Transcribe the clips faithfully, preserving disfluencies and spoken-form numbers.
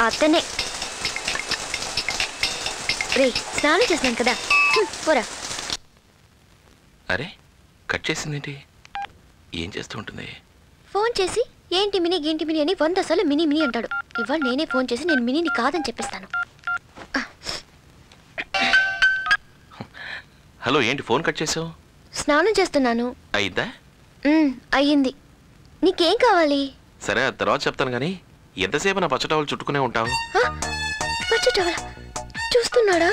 అతనే. రే స్నానం చేసినాను కదా పోరా. అరే కట్ చేసిందేంటి? ఏం చేస్తూ ఉంటుంది? ఫోన్ చేసి ఏంటి మినీ ఏంటి మినీ అని వంద సార్లు మినీ మినీ అంటాడు. ఇవాళ నేనే ఫోన్ చేసి నేను మినీని కాదని చెప్పిస్తాను. హలో ఏంటి ఫోన్ కట్ చేసావు? స్నానం చేస్తున్నాను. అయిందా? అయ్యింది. నీకేం కావాలి? సరే ఆ తర్వాత చెప్తాను కానీ ఎంతసేపు నా పచ్చ టవల్ చుట్టుకునే ఉంటావు? పచ్చ టవల్ చూస్తున్నాడా?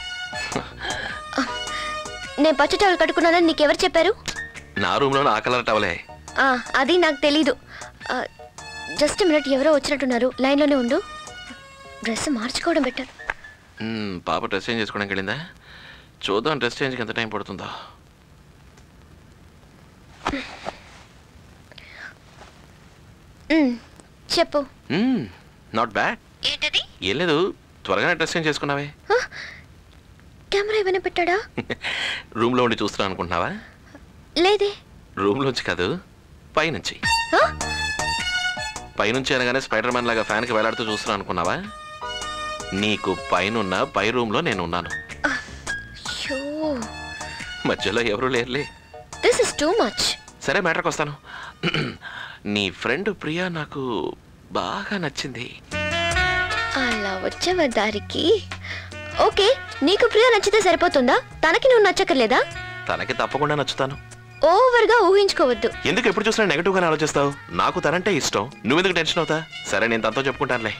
నేను పచ్చ టవల్ కట్టుకున్నానని నీకెవరు చెప్పారు? నా రూమ్లో నా కలర్ టవలే. అది నాకు తెలీదు. జస్ట్ మినిట్, ఎవరో వచ్చినట్టున్నారు, లైన్లోనే ఉండు. డ్రెస్ మార్చుకోవడం బెటర్. పాప డ్రెస్ చేంజ్ చేసుకోవడానికి వెళ్ళిందా? చూద్దాం డ్రెస్ చేంజ్కి ఎంత టైం పడుతుందో. చెప్పు. Not bad. ఏంటది? ఏం లేదు, త్వరగానే డ్రెస్ చేంజ్ చేసుకున్నావే. కెమెరా ఏమైనా పెట్టాడా? రూమ్లో ఉండి చూస్తున్నా అనుకుంటున్నావా? లేదే. రూమ్లోంచి కాదు, పైనుంచి. పైనుంచి అనగానే స్పైడర్ మ్యాన్ లాగా ఫ్యాన్కి వేలాడుతూ చూస్తున్నా అనుకున్నావా? నీకు పైనున్న పై రూమ్లో నేను ఉన్నాను. మధ్యలో ఎవరు లేరులే. This is too much. సరే మ్యాటర్కి వస్తాను. నీ ఫ్రెండ్ ప్రియా నాకు బాగా నచ్చింది. అలా వచ్చావా దారికి? ఓకే, నీకు ప్రియా నచ్చితే సరిపోతుందా? తనకి నువ్వు నచ్చక్కర్లేదా? తనకి తప్పకుండా నచ్చుతాను. ఓవర్గా ఊహించుకోవద్దు. ఎందుకు ఎప్పుడు చూసినా నెగటివ్ గానే ఆలోచిస్తావు? నాకు తనంటే ఇష్టం, నువ్వెందుకు టెన్షన్ అవుతా? సరే నేను తనతో చెప్పుకుంటానులే.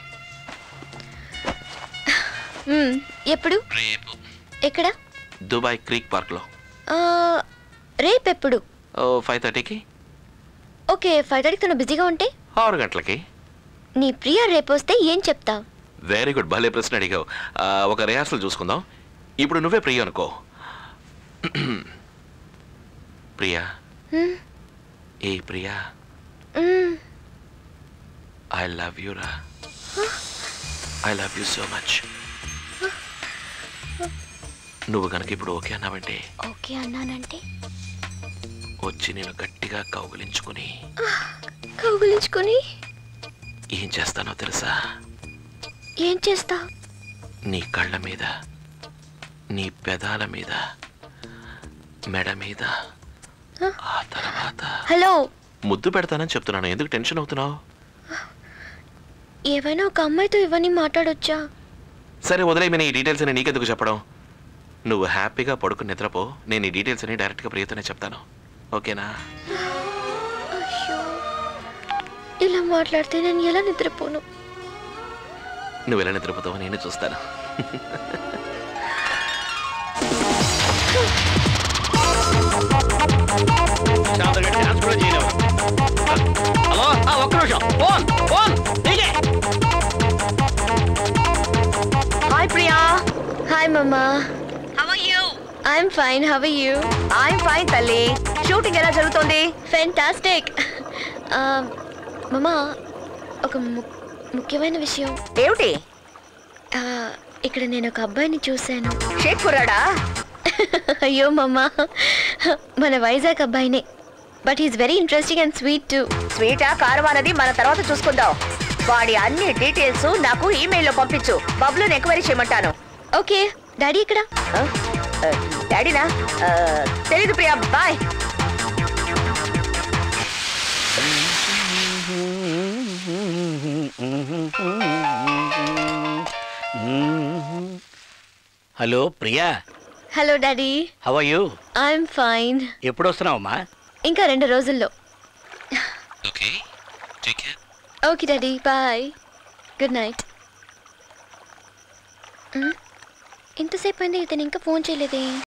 ఎప్పుడు? రేపు. ఎక్కడ? దుబాయ్ క్రీక్ పార్క్ లో. రేపెప్పుడు? ఓ ఫైవ్ థర్టీకి. ఓకే, ఫైవ్ థర్టీకి తను బిజీగా ఉంటే ఆరు గంటలకి. నీ ప్రియా రేపు వస్తే ఏం చెప్తావు? వెరీ గుడ్, భలే ప్రశ్న అడిగావు. ఒక రిహార్సల్ చూసుకుందాం. ఇప్పుడు నువ్వే ప్రియా అనుకో. ప్రియా, ఏ ప్రియా, ఐ లవ్ యూ రా. I love you so much. నువ్వు కనుక ఇప్పుడు ఓకే అన్నావంటే? ఓకే అన్నానంటే వచ్చి నేను గట్టిగా కౌగిలించుకుని కౌగిలించుకుని ఏం చేస్తానో తెలుసా? ఏం చేస్తా? నీ కళ్ళ మీద, నీ పెదాల మీద, మెడ మీద, ఆ తర్వాత హలో ముద్దు పెడతానని చెప్తున్నాను. ఎందుకు టెన్షన్ అవుతున్నావు? ఏవైనా ఒక అమ్మాయితో ఇవన్నీ మాట్లాడొచ్చా? సరే వదిలేమని ఈ డీటెయిల్స్ అని నీకెందుకు చెప్పడం? నువ్వు హ్యాపీగా పడుకుని నిద్రపో. నేను ఈ డీటెయిల్స్ అని డైరెక్ట్గా ప్రియతోనే చెప్తాను. ఓకేనా? అయ్యో, ఇలా మాట్లాడితే నేను ఎలా నిద్రపోను? నువ్వు ఎలా నిద్రపోతావో నేను చూస్తాను. హలో, ఒక్క నిమిషం. Phone phone hi Priya. Hi mamma. How are you? I am fine. How are you? I am fine తల్లి. షూటింగ్ ఎలా జరుగుతోంది? ఫెంటాస్టిక్. మమ్మా, ఒక ముఖ్యమైన విషయం. ఏమిటి? ఇక్కడ నేను ఒక అబ్బాయిని చూశాను. షేక్ కుర్రాడా? అయ్యో మమ్మా, మన వైజాగ్ అబ్బాయినే. But is very interesting and sweet too. స్వీటా కారమా అనేది మన తర్వాత చూసుకుందాం. వాడి అన్ని డీటెయిల్స్ నాకు ఈమెయిల్లో పంపించు. బబ్లుని ఎంక్వైరీ చేయమంటాను. ఓకే. డాడీ ఇక్కడ? డాడీనా? తెలీదు Priya. Bye. Hello Priya. Hello daddy. How are you? I am fine. ఎప్పుడు వస్తున్నావమ్మా? ఇంకా రెండు రోజుల్లో. Okay, take care. Okay daddy, bye. Good night. ఇంతసేపు అయింది, ఇతను ఇంకా ఫోన్ చేయలేదే.